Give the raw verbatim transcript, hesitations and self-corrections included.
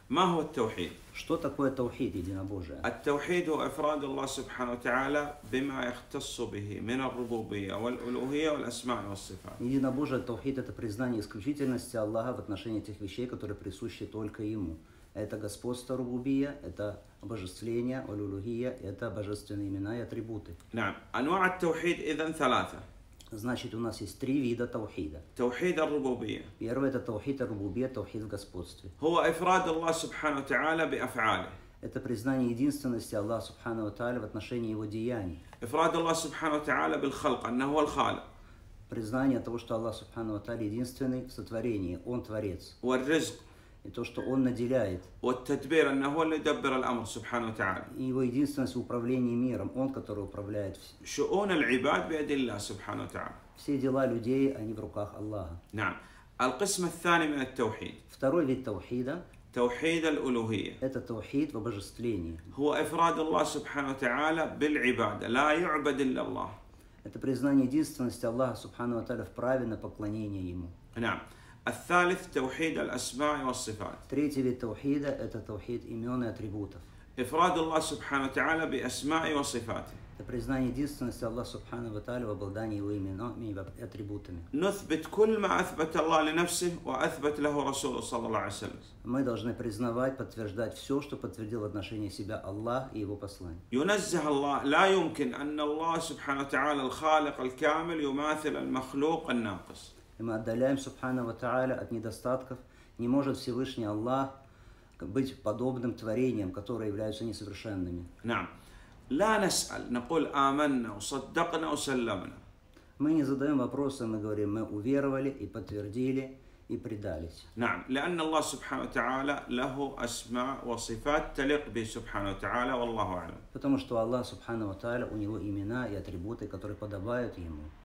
ما هو التوحيد؟ Что такое таухид, единобожие? التوحيد هو إفراد الله سبحانه وتعالى بما يختص به من الربوبية والألوهية والأسماء والصفات. Единобожие, таухид – это признание исключительности Аллаха в отношении тех вещей, которые присущи только Ему. Это господство рубубия, это обожествление, аль-улухия, это божественные имена и атрибуты. نعم. أنواع التوحيد إذن ثلاثة. Значит, у нас есть три вида таухида. توحيد الربوبية. Первый – это таухид рубубия, таухид в господстве. هو إفراد الله سبحانه وتعالى بأفعاله. Это признание единственности Аллаха Субхану ва Тааля в отношении Его деяний. إفراد الله سبحانه وتعالى بالخلق أنه هو الخالق. Признание того, что Аллах Субхану ва Тааля единственный в сотворении, Он Творец. والرزق. И то, что Он наделяет. والتدبير أنه هو اللي يدبر الأمر سبحانه وتعالى. И Его единственность в управлении миром, Он, который управляет. شؤون العباد بيد الله سبحانه وتعالى. Все дела людей, они в руках Аллаха. نعم. القسم الثاني من التوحيد. Второй вид таухида. توحيد الألوهية. Это таухид в обожествлении. هو إفراد الله سبحانه وتعالى بالعبادة لا يعبد إلا الله. Это признание единственности Аллаха Субхану ва Тааля в праве на поклонение Ему. نعم. الثالث توحيد الأسماء والصفات. Третий вид таухида – это таухид имен и атрибутов. إفراد الله سبحانه وتعالى بأسماء وصفاته. Это признание единственности Аллаха Субхану ва Тааля в обладании Его именами и атрибутами. نثبت كل ما أثبت الله لنفسه وأثبت له رسوله صلى الله عليه وسلم. Мы должны признавать, подтверждать все, что подтвердил в отношении себя Аллах и Его послание. ينزه الله لا يمكن أن الله سبحانه وتعالى الخالق الكامل يماثل المخلوق الناقص. И мы отдаляем Субхану ва Тааля от недостатков. Не может Всевышний Аллах быть подобным творениям, которые являются несовершенными. نعم. لا نسأل نقول آمنا وصدقنا وسلمنا. Мы не задаем вопросы, мы говорим, мы уверовали и подтвердили и предались. نعم. لأن الله سبحانه وتعالى له أسماء وصفات تليق به سبحانه وتعالى والله أعلم. Потому что Аллах Субхану ва Тааля, у Него имена и атрибуты, которые подобают Ему.